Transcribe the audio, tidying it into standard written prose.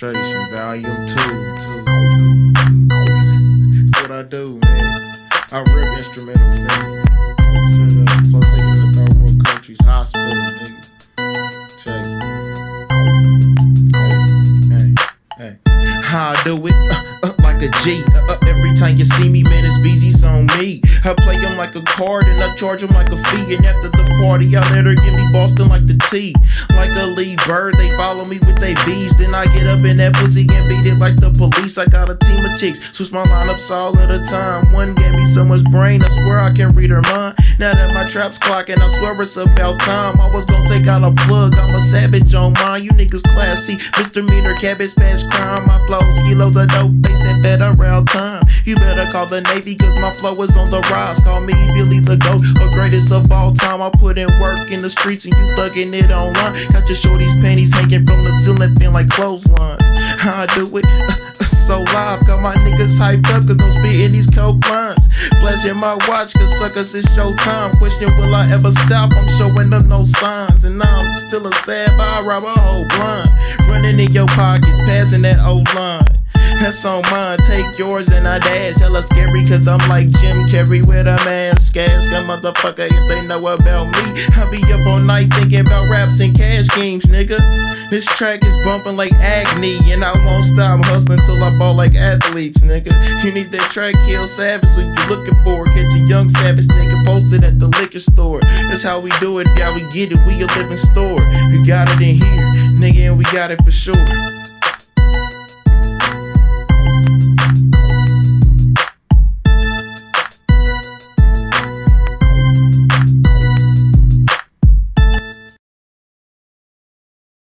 Demonstration, Volume 2. That's what I do, man. I rip instrumentals, nigga. Straight up. Plus, they in the third world countries, hospital, nigga. Check. Hey. How I do it? Like a G. Every time you see me, man, it's BZ's on me. I play them like a card and I charge them like a fee. And after the party, I let her give me Boston like the tea. Like a lead bird, they follow me with they bees. Then I get up in that pussy and beat it like the police. I got a team of chicks, switch my lineups all of the time. One gave me so much brain, I swear I can read her mind. Now that my trap's clocking, I swear it's about time. I was gonna take out a plug, I'm a savage on mine. You niggas classy, misdemeanor, cabbage, past crime. My flows, kilos of dope, they said that around time. You better call the Navy, cause my flow is on the rise. Call me Billy the GOAT, or greatest of all time. I put in work in the streets and you thugging it online. Got your shorty's panties hanging from the ceiling, feel like clotheslines. How I do it? So live, got my niggas hyped up cause I'm spitting these coke lines. Flashing my watch cause suckers, it's showtime. Question, will I ever stop? I'm showing them no signs. And now I'm still a Sav, I rob a whole blind. Running in your pockets, passing that old line. That's on mine, take yours and I dash. Hella scary cause I'm like Jim Carrey with a mask. Ask a motherfucker if they know about me. I be up all night thinking about raps and cash schemes, nigga. This track is bumping like Agni, and I won't stop hustling till I ball like athletes, nigga. You need that track, Kill Savage, what you looking for? Catch a young savage nigga posted at the liquor store. That's how we do it, yeah, we get it, we a living store. We got it in here, nigga, and we got it for sure.